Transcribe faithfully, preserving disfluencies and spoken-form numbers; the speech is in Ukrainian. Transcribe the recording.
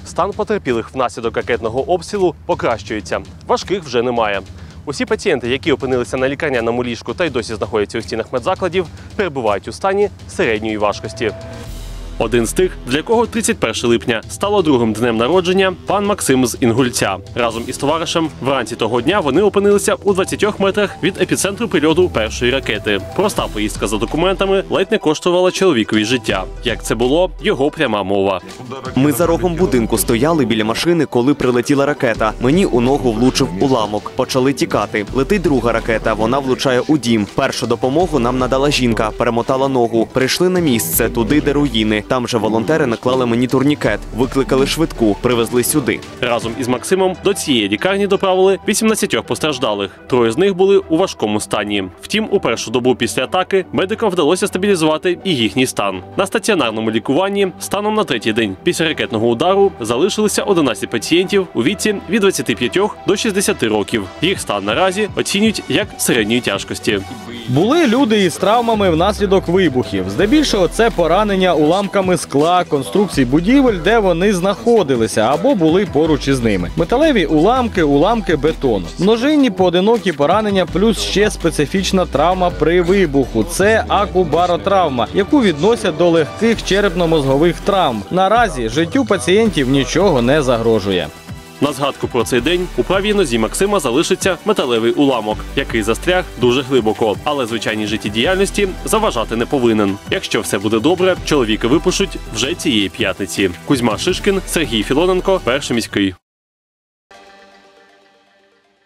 Стан потерпілих внаслідок ракетного обстрілу покращується. Важких вже немає. Усі пацієнти, які опинилися на лікарняному ліжку та й досі знаходяться у стінах медзакладів, перебувають у стані середньої важкості. Один з тих, для кого тридцять перше липня стало другим днем народження, пан Максим з Інгульця. Разом із товаришем вранці того дня вони опинилися у двадцятьох метрах від епіцентру прильоту першої ракети. Проста поїздка за документами ледь не коштувала чоловікові життя. Як це було, його пряма мова. Ми за рогом будинку стояли біля машини, коли прилетіла ракета. Мені у ногу влучив уламок. Почали тікати. Летить друга ракета, вона влучає у дім. Першу допомогу нам надала жінка, перемотала ногу. Прийшли на місце, туди, де руїни. Там же волонтери наклали мені турнікет, викликали швидку, привезли сюди. Разом із Максимом до цієї лікарні доправили вісімнадцять постраждалих. Троє з них були у важкому стані. Втім, у першу добу після атаки медикам вдалося стабілізувати і їхній стан. На стаціонарному лікуванні станом на третій день після ракетного удару залишилися одинадцять пацієнтів у віці від двадцяти п'яти до шістдесяти років. Їх стан наразі оцінюють як середньої тяжкості. Були люди із травмами внаслідок вибухів. Здебільшого це поранення уламками скла, конструкцій будівель, де вони знаходилися або були поруч із ними. Металеві уламки, уламки бетону. Множинні поодинокі поранення плюс ще специфічна травма при вибуху. Це акубаротравма, яку відносять до легких черепно-мозгових травм. Наразі життю пацієнтів нічого не загрожує. На згадку про цей день у правій нозі Максима залишиться металевий уламок, який застряг дуже глибоко, але звичайній життєдіяльності заважати не повинен. Якщо все буде добре, чоловіка випишуть вже цієї п'ятниці. Кузьма Шишкін, Сергій Філоненко, Перший міський.